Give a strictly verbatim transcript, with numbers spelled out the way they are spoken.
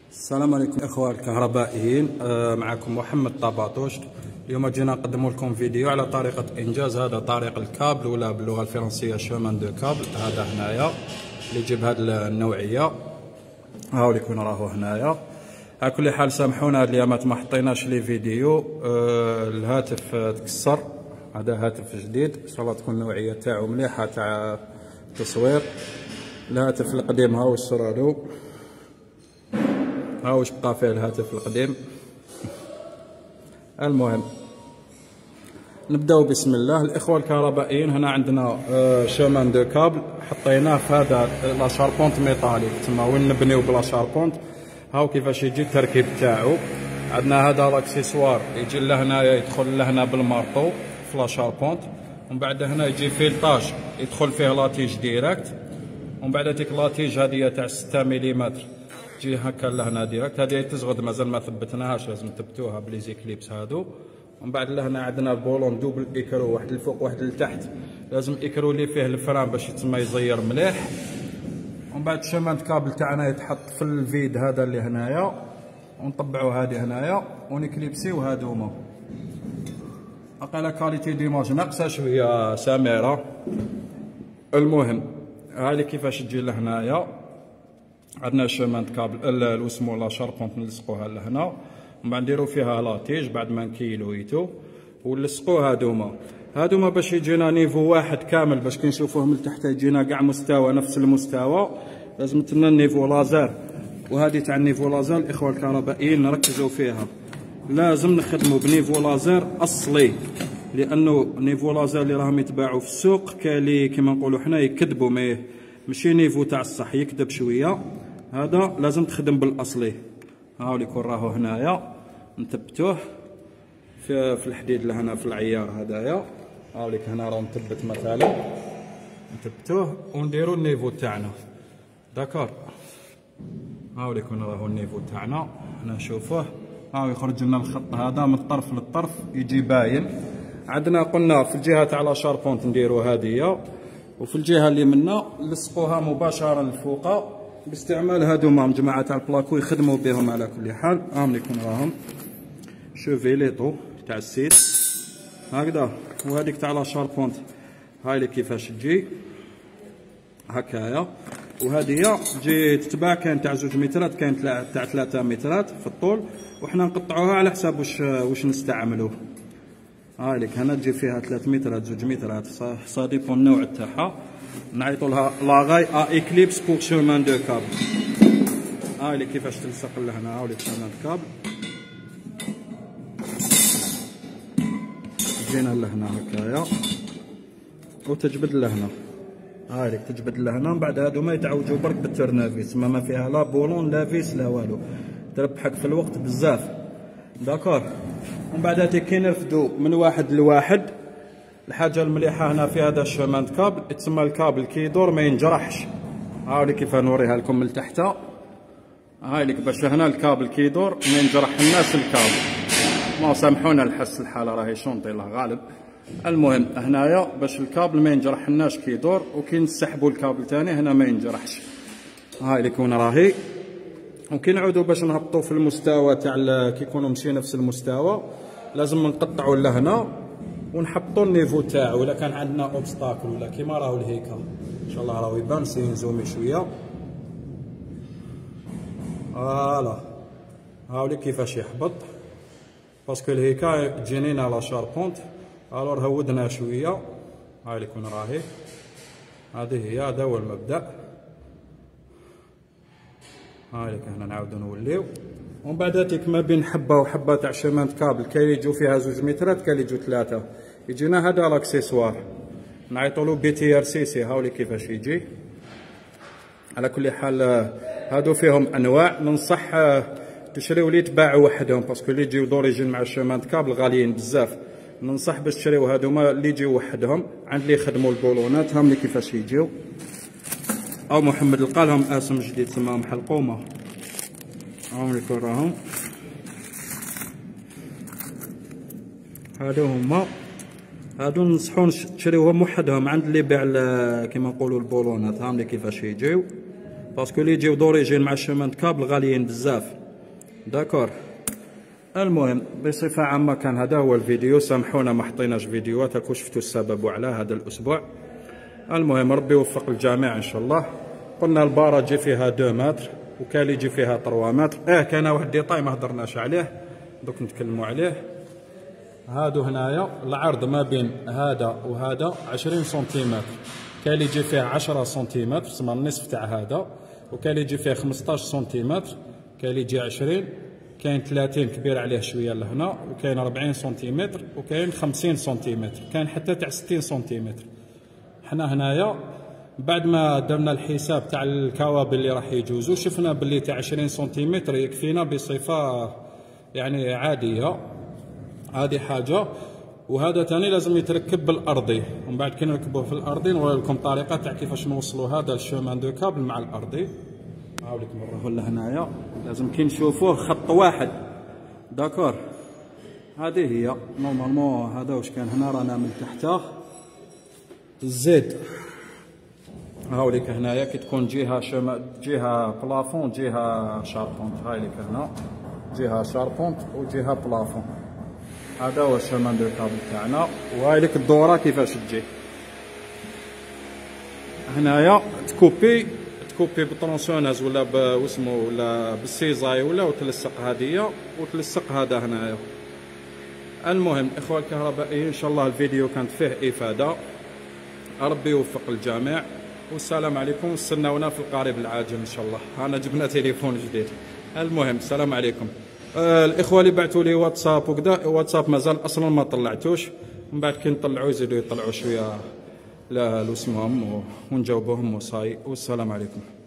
السلام عليكم اخوة الكهربائيين. آه معكم محمد طباطوش. اليوم جينا نقدم لكم فيديو على طريقة انجاز هذا طريق الكابل، ولا باللغة الفرنسية شومان دو كابل. هذا هنايا اللي يجيب هذه النوعية، هاو اللي يكون راهو هنايا. على كل حال سامحونا هاد الايامات ما حطيناش لي فيديو. آه الهاتف تكسر، هذا هاتف جديد ان شاء الله تكون النوعية تاعو مليحة تاع تصوير. الهاتف القديم هاو السرالو، هاو واش بقى فيه الهاتف القديم. المهم نبداو بسم الله. الاخوه الكهربائيين هنا عندنا شومان دو كابل حطيناه في هذا لا شاربونت ميطاليك، تما وين نبنيو بلا شاربونت. هاو كيفاش يجي التركيب تاعو. عندنا هذا الاكسسوار يجي لهنايا، يدخل لهنا بالمارطو في لا شاربونت، ومن بعد هنا يجي فيلطاج يدخل فيه لاتيج ديريكت، ومن بعد ديك لاتيج هذه تاع ستة مليمتر تجي هكا لهنا ديريكت. هذه تزغد مازال ما ثبتناهاش، لازم تثبتوها بلي كليبس هادو. ومن بعد لهنا عندنا البولون دوبل ايكرو، واحد الفوق واحد لتحت، لازم ايكرو اللي فيه الفران باش يتسمى يزير مليح. ومن بعد شمانت كابل تاعنا يتحط في الفيد هذا اللي هنايا، ونطبعوا هذه هنايا ونكليبسيو هادوما. اقل كاليتي ديماج ناقصه شويه سميره. المهم هذه كيفاش تجي لهنايا. عندنا شومانت كابل الوسمو لا شاربونت نلصقوها لهنا، ومن بعد نديرو فيها لاتيج بعد ما نكيلويتو ونلصقو هادوما. هادوما باش يجينا نيفو واحد كامل، باش كي نشوفوه من تحت يجينا كاع مستوى نفس المستوى. لازم تنا النيفو لازر، وهذه تاع النيفو لازر الاخوه الكهربائيين نركزوا فيها. لازم نخدموا بنيفو لازر اصلي، لانه نيفو لازر اللي راهم يتباعوا في السوق كالي كيما نقولوا حنا يكذبوا، ماشي نيفو تاع الصح، يكذب شويه. هذا لازم تخدم بالاصلي. هاو اللي يكون راهو هنايا نثبتوه في, في الحديد لهنا في العيار هذايا. هاو اللي هنا راه مثبت مثلا، نثبتوه ونديرو النيفو تاعنا. داكور، هاو اللي يكون راهو النيفو تاعنا. هنا نشوفوه، هاو يخرج لنا الخط هذا من الطرف للطرف يجي باين. عندنا قلنا في الجهه تاع لا شاربونت نديرو هذه، وفي الجهه اللي منا نلصقوها مباشره للفوق باستعمال هادوما مجموعه تاع البلاكو يخدموا بهم. على كل حال هاهم ليكم راهم شوفيليطو تاع السيت هكذا. وهذيك تاع لا شاربونت هاي اللي كيفاش تجي هكايا، وهذه تجي تتباع كاين تاع زوج مترات كاين تاع ثلاثة مترات في الطول، وحنا نقطعوها على حساب واش واش نستعملوه. هاي لك هنا تجي فيها ثلاث مترات زوج مترات، صا ديبون النوع تاعها. نعيطوا لها لاغاي ا ايكليبس بور شومان دو كابل. هاي اللي كيفاش تلصق لهنا، هاو اللي شومان دو كابل جينا لهنا هكايا وتجبد لهنا. هاي لك تجبد لهنا. من بعد هادو ما يتعوجوا برك بالتورنافيس، ما ما فيها لا بولون لا فيس لا والو، تربحك في الوقت بزاف. داكور. ومن بعد هاتي كي نرفدو من واحد لواحد. الحاجه المليحه هنا في هذا الشومان كابل يتسمى الكابل كي يدور ما ينجرحش. هاولي كيف نوريها لكم من تحت. هاي لك باش هنا الكابل كي يدور ما ينجرح الناس الكابل. ما سامحونا الحس الحاله راهي شونطي الله غالب. المهم هنايا باش الكابل ما ينجرحناش كي يدور، وكي نسحبوا الكابل ثاني هنا ما ينجرحش. هاي اللي يكون راهي. وكي نعودوا باش نهبطوا في المستوى تاع كي يكونوا مشي نفس المستوى، لازم نقطعوا لهنا ونحطوا النيفو تاعو. الا كان عندنا اوبستاكل ولا كيما راهو الهيكل ان شاء الله راهو يبان. سي نزومي شويه. فوالا هاولي كيفاش يحبط، باسكو الهيكل تجينينا لا شاربونت. الور هودنا شويه. هاي اللي يكون راهي، هذه هي، هذا هو المبدا. هاي لك هنا نعاودو نوليو. ومن بعد هاتيك ما بين حبه وحبه تاع شومانت كابل كاين يجوا فيها زوج مترات كاين يجوا ثلاثه، يجينا هذا الاكسسوار نعيطولو بي تي ار سي سي. هاولي كيفاش يجي. على كل حال هادو فيهم انواع، ننصح تشريو اللي يتباعوا وحدهم، باسكو اللي يجيو دوريجين مع شومانت كابل غاليين بزاف. ننصح باش تشريو هادوما اللي يجيو وحدهم، عند اللي يخدموا البولونات. هاهم اللي كيفاش يجيو. او محمد لقى لهم اسم جديد سماهم حلقومه. هاهم اللي يكون راهم. هادو هما، هادو ننصحو تشريوهم وحدهم عند اللي يبيع كيما نقولوا البولونات. هاهم اللي كيفاش يجيو، باسكو اللي يجيو دوريجين مع شومان كابل غاليين بزاف. داكور. المهم بصفة عامة كان هذا هو الفيديو، سامحونا ما حطيناش فيديوهات، راكم شفتوا السبب وعلى هذا الأسبوع. المهم ربي يوفق الجميع إن شاء الله. قلنا البارة تجي فيها اثنين متر وكالي يجي فيها ثلاثة متر. اه كان واحد ديطاي ما هضرناش عليه دوك نتكلموا عليه. هادو هنايا العرض ما بين هذا وهذا عشرين سنتيمتر، كالي يجي فيه عشرة سنتيمتر تسمى النصف تاع هذا، وكالي يجي فيه خمسطاش سنتيمتر، كالي يجي عشرين، كاين ثلاثين كبير عليه شويه لهنا، وكاين أربعين سنتيمتر، وكاين خمسين سنتيمتر، كاين حتى تاع ستين سنتيمتر. حنا هنايا بعد ما درنا الحساب تاع الكوابل اللي راح يجوزوا شفنا باللي تاع عشرين سنتيمتر يكفينا بصفه يعني عاديه. هذه حاجه. وهذا ثاني لازم يتركب بالارضي، ومن بعد كي نركبوه في الارضي نوري لكم طريقه تاع كيفاش نوصلوا هذا الشومان دو كابل مع الارضي. نعاود لكم نروحوا لهنايا، لازم كي نشوفوه خط واحد. داكور. هذه هي نورمالمون هذا واش كان هنا رانا من تحته الزيد. هاوليك هنايا كي تكون جهه شما جهه بلافون جهه شاربونت، هاي لك هنا جهه شاربونت وجهه بلافون. هذا هو الشومان دو كابل تاعنا، وهاي لك الدوره كيفاش تجي. هنايا تكوبي تكوبي بطرونسيوناز ولا باسمو ولا بالسيزاي ولا وتلصق هذه وتلصق هذا هنايا. المهم اخوة الكهربائيين ان شاء الله الفيديو كانت فيه افاده، ربي يوفق الجميع، والسلام عليكم. استناونا في القريب العاجل ان شاء الله، انا جبنا تليفون جديد. المهم السلام عليكم. آه الاخوه اللي بعثوا لي واتساب وكذا، واتساب مازال اصلا ما طلعتوش، من بعد كي نطلعوا يزيدوا يطلعوا شويه لا اسمهم ونجاوبوهم وصاي. والسلام عليكم.